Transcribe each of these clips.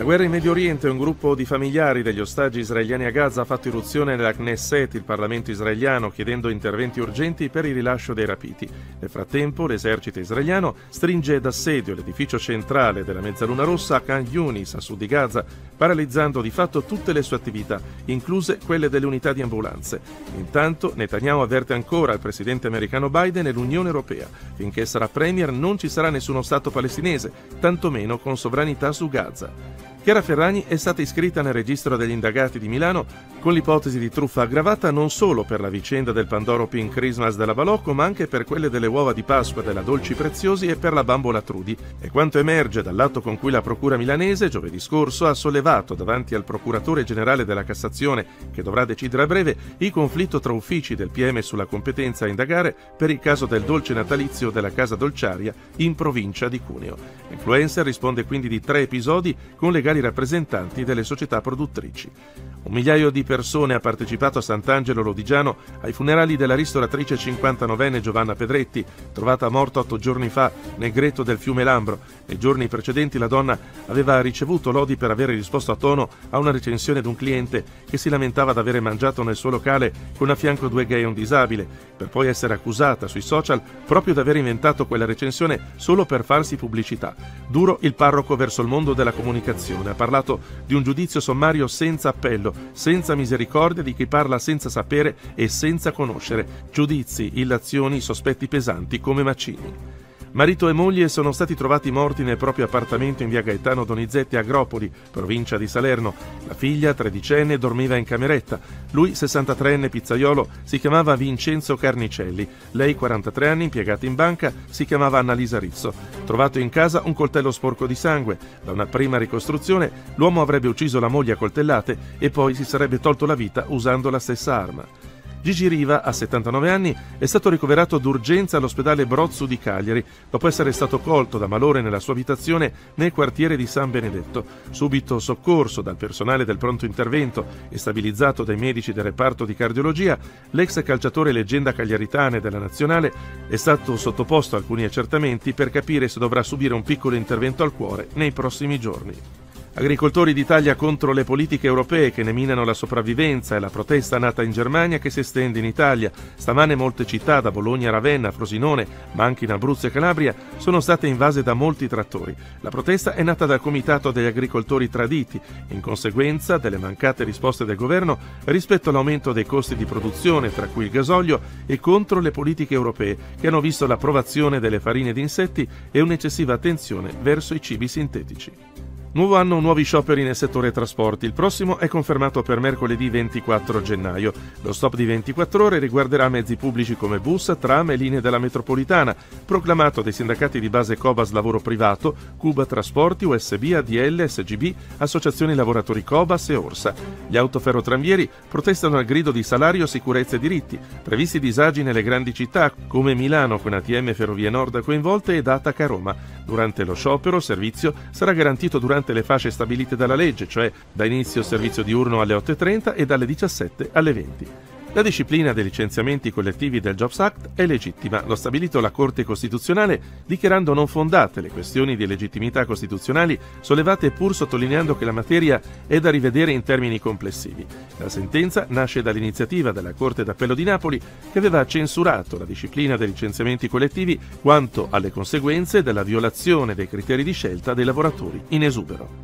La guerra in Medio Oriente. Un gruppo di familiari degli ostaggi israeliani a Gaza ha fatto irruzione nella Knesset, il Parlamento israeliano, chiedendo interventi urgenti per il rilascio dei rapiti. Nel frattempo, l'esercito israeliano stringe d'assedio l'edificio centrale della Mezzaluna Rossa a Khan Yunis, a sud di Gaza, paralizzando di fatto tutte le sue attività, incluse quelle delle unità di ambulanze. Intanto, Netanyahu avverte ancora il presidente americano Biden e l'Unione Europea. Finché sarà premier non ci sarà nessuno Stato palestinese, tantomeno con sovranità su Gaza. Chiara Ferragni è stata iscritta nel registro degli indagati di Milano con l'ipotesi di truffa aggravata non solo per la vicenda del Pandoro Pink Christmas della Balocco, ma anche per quelle delle uova di Pasqua della Dolci Preziosi e per la bambola Trudi. E quanto emerge dall'atto con cui la Procura milanese, giovedì scorso, ha sollevato davanti al Procuratore Generale della Cassazione, che dovrà decidere a breve, il conflitto tra uffici del PM sulla competenza a indagare per il caso del dolce natalizio della Casa Dolciaria in provincia di Cuneo. L'influencer risponde quindi di 3 episodi con legali rappresentanti delle società produttrici. 1 migliaio di persone ha partecipato a Sant'Angelo Lodigiano ai funerali della ristoratrice 59enne Giovanna Pedretti, trovata morta 8 giorni fa nel greto del fiume Lambro. Nei giorni precedenti la donna aveva ricevuto lodi per aver risposto a tono a una recensione di un cliente che si lamentava di avere mangiato nel suo locale con a fianco 2 gay e un disabile, per poi essere accusata sui social proprio di aver inventato quella recensione solo per farsi pubblicità. Duro il parroco verso il mondo della comunicazione. Ha parlato di un giudizio sommario senza appello, senza misericordia di chi parla senza sapere e senza conoscere. Giudizi, illazioni, sospetti pesanti come macigni. Marito e moglie sono stati trovati morti nel proprio appartamento in via Gaetano Donizetti a Agropoli, provincia di Salerno. La figlia, 13enne, dormiva in cameretta. Lui, 63enne pizzaiolo, si chiamava Vincenzo Carnicelli. Lei, 43 anni, impiegata in banca, si chiamava Annalisa Rizzo. Trovato in casa un coltello sporco di sangue. Da una prima ricostruzione, l'uomo avrebbe ucciso la moglie a coltellate e poi si sarebbe tolto la vita usando la stessa arma. Gigi Riva, a 79 anni, è stato ricoverato d'urgenza all'ospedale Brozzu di Cagliari dopo essere stato colto da malore nella sua abitazione nel quartiere di San Benedetto. Subito soccorso dal personale del pronto intervento e stabilizzato dai medici del reparto di cardiologia, l'ex calciatore leggenda cagliaritana e della nazionale è stato sottoposto a alcuni accertamenti per capire se dovrà subire un piccolo intervento al cuore nei prossimi giorni. Agricoltori d'Italia contro le politiche europee che ne minano la sopravvivenza e la protesta nata in Germania che si estende in Italia. Stamane molte città, da Bologna a Ravenna, Frosinone, ma anche in Abruzzo e Calabria, sono state invase da molti trattori. La protesta è nata dal Comitato degli Agricoltori Traditi, in conseguenza delle mancate risposte del governo rispetto all'aumento dei costi di produzione, tra cui il gasolio, e contro le politiche europee, che hanno visto l'approvazione delle farine di insetti e un'eccessiva attenzione verso i cibi sintetici. Nuovo anno, nuovi scioperi nel settore trasporti. Il prossimo è confermato per mercoledì 24 gennaio. Lo stop di 24 ore riguarderà mezzi pubblici come bus, tram e linee della metropolitana, proclamato dai sindacati di base Cobas Lavoro Privato, Cuba Trasporti, USB, ADL, SGB, Associazioni Lavoratori Cobas e Orsa. Gli autoferrotranvieri protestano al grido di salario, sicurezza e diritti. Previsti disagi nelle grandi città come Milano, con ATM Ferrovie Nord coinvolte, e Atac a Roma. Durante lo sciopero, il servizio sarà garantito durante le fasce stabilite dalla legge, cioè da inizio servizio diurno alle 8:30 e dalle 17 alle 20. La disciplina dei licenziamenti collettivi del Jobs Act è legittima, lo ha stabilito la Corte Costituzionale, dichiarando non fondate le questioni di legittimità costituzionali sollevate, pur sottolineando che la materia è da rivedere in termini complessivi. La sentenza nasce dall'iniziativa della Corte d'Appello di Napoli, che aveva censurato la disciplina dei licenziamenti collettivi quanto alle conseguenze della violazione dei criteri di scelta dei lavoratori in esubero.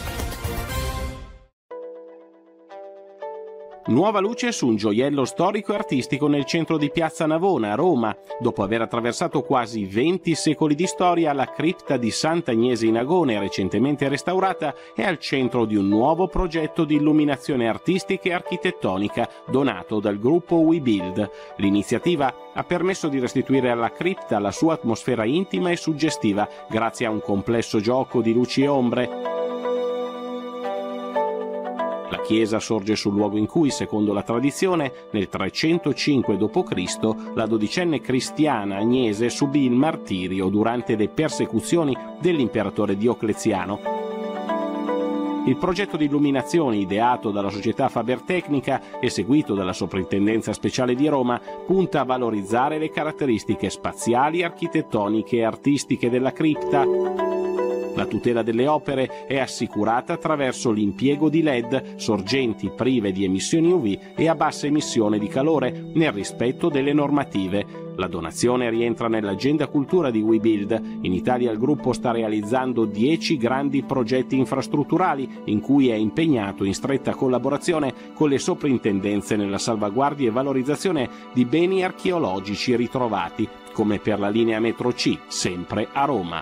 Nuova luce su un gioiello storico e artistico nel centro di Piazza Navona, a Roma. Dopo aver attraversato quasi 20 secoli di storia, la cripta di Sant'Agnese in Agone, recentemente restaurata, è al centro di un nuovo progetto di illuminazione artistica e architettonica donato dal gruppo WeBuild. L'iniziativa ha permesso di restituire alla cripta la sua atmosfera intima e suggestiva grazie a un complesso gioco di luci e ombre. La chiesa sorge sul luogo in cui, secondo la tradizione, nel 305 d.C. la dodicenne cristiana Agnese subì il martirio durante le persecuzioni dell'imperatore Diocleziano. Il progetto di illuminazione, ideato dalla società Faber-Tecnica e seguito dalla Soprintendenza Speciale di Roma, punta a valorizzare le caratteristiche spaziali, architettoniche e artistiche della cripta. La tutela delle opere è assicurata attraverso l'impiego di LED, sorgenti prive di emissioni UV e a bassa emissione di calore, nel rispetto delle normative. La donazione rientra nell'agenda cultura di WeBuild. In Italia il gruppo sta realizzando 10 grandi progetti infrastrutturali in cui è impegnato in stretta collaborazione con le soprintendenze nella salvaguardia e valorizzazione di beni archeologici ritrovati, come per la linea metro C, sempre a Roma.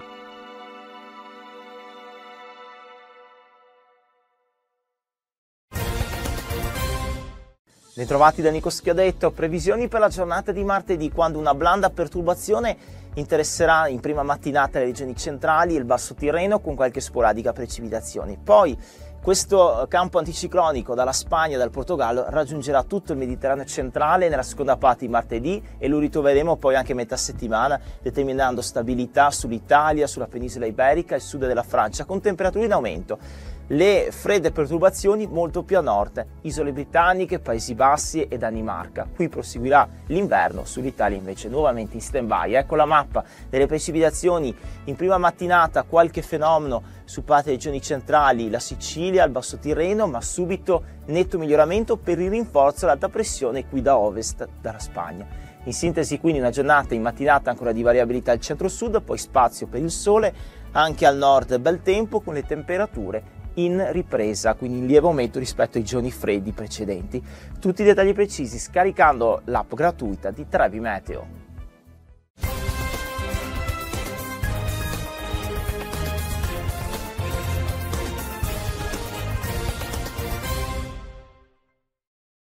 Bentrovati da Nico Schiodetto. Previsioni per la giornata di martedì, quando una blanda perturbazione interesserà in prima mattinata le regioni centrali e il Basso Tirreno con qualche sporadica precipitazione. Poi questo campo anticiclonico dalla Spagna e dal Portogallo raggiungerà tutto il Mediterraneo centrale nella seconda parte di martedì e lo ritroveremo poi anche a metà settimana, determinando stabilità sull'Italia, sulla penisola iberica e il sud della Francia, con temperature in aumento. Le fredde perturbazioni molto più a nord, isole britanniche, Paesi Bassi e Danimarca. Qui proseguirà l'inverno, sull'Italia invece nuovamente in stand-by. Ecco la mappa delle precipitazioni in prima mattinata, qualche fenomeno su parte delle regioni centrali, la Sicilia, il Basso Tirreno, ma subito netto miglioramento per il rinforzo dell'alta pressione qui da ovest, dalla Spagna. In sintesi quindi una giornata in mattinata ancora di variabilità al centro-sud, poi spazio per il sole, anche al nord bel tempo con le temperature in ripresa, quindi in lieve aumento rispetto ai giorni freddi precedenti. Tutti i dettagli precisi scaricando l'app gratuita di Trebi Meteo.